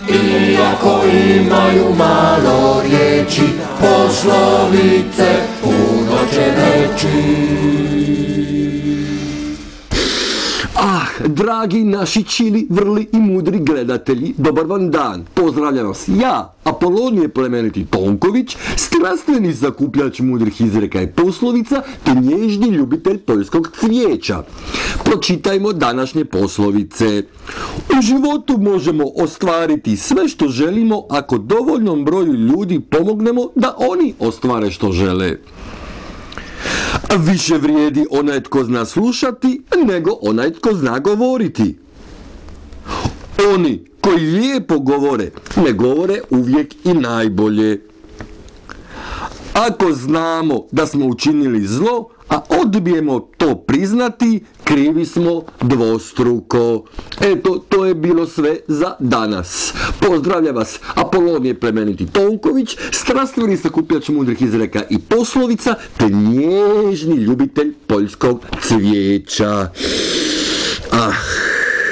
Iako imaju malo riječi, poslovice puno će reći. Dragi naši čili, vrli i mudri gledatelji, dobar vam dan. Pozdravljam vas ja, Apolonije plemeniti Tonković, strastveni sakupljač mudrih izreka i poslovica, te nježni ljubitelj poljskog cvijeća. Pročitajmo današnje poslovice. U životu možemo ostvariti sve što želimo ako dovoljnom broju ljudi pomognemo da oni ostvare što žele. Više vrijedi onaj tko zna slušati nego onaj tko zna govoriti. Oni koji lijepo govore, ne govore uvijek i najbolje. Ako znamo da smo učinili zlo, a odbijemo to priznati, krivi smo dvostruko. Eto, to je bilo sve za danas. Pozdravlja vas Apolonije plemeniti Tonković, strastveni sakupljač mudrih izreka i poslovica, te nježni ljubitelj poljskog cvijeća.